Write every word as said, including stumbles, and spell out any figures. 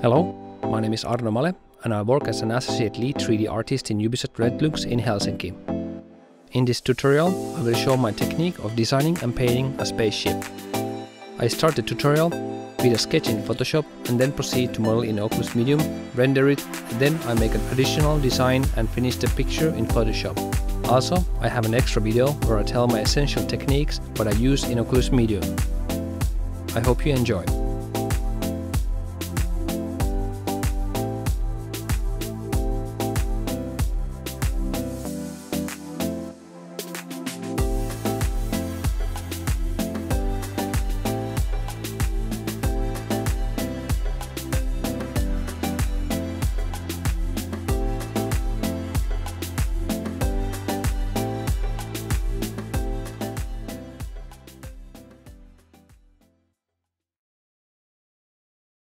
Hello, my name is Arno Male and I work as an associate lead three D artist in Ubisoft Redlux in Helsinki. In this tutorial, I will show my technique of designing and painting a spaceship. I start the tutorial with a sketch in Photoshop and then proceed to model in Oculus Medium, render it, and then I make an additional design and finish the picture in Photoshop. Also, I have an extra video where I tell my essential techniques what I use in Oculus Medium. I hope you enjoy.